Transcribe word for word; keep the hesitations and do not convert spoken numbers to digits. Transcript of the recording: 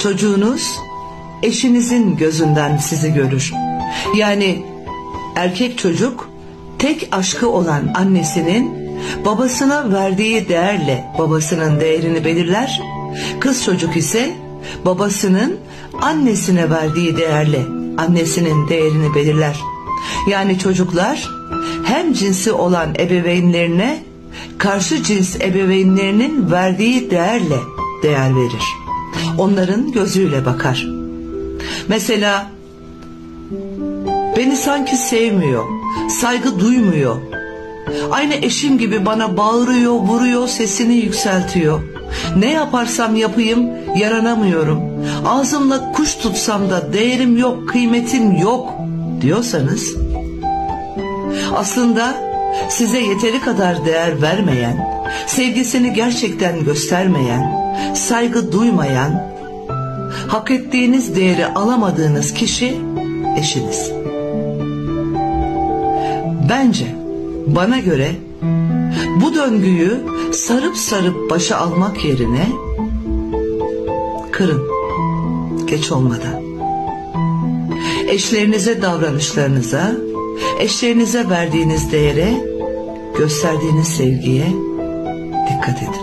çocuğunuz eşinizin gözünden sizi görür. Yani erkek çocuk tek aşkı olan annesinin babasına verdiği değerle babasının değerini belirler. Kız çocuk ise babasının annesine verdiği değerle annesinin değerini belirler. Yani çocuklar hem cinsi olan ebeveynlerine karşı cins ebeveynlerinin verdiği değerle değer verir. Onların gözüyle bakar. Mesela beni sanki sevmiyor, saygı duymuyor. Aynı eşim gibi bana bağırıyor, vuruyor, sesini yükseltiyor. Ne yaparsam yapayım yaranamıyorum. Ağzımla kuş tutsam da değerim yok, kıymetim yok diyorsanız, aslında size yeteri kadar değer vermeyen, sevgisini gerçekten göstermeyen, saygı duymayan, hak ettiğiniz değeri alamadığınız kişi eşiniz. Bence, bana göre bu döngüyü sarıp sarıp başa almak yerine kırın, geç olmadan. Eşlerinize davranışlarınıza, eşlerinize verdiğiniz değere, gösterdiğiniz sevgiye dikkat edin.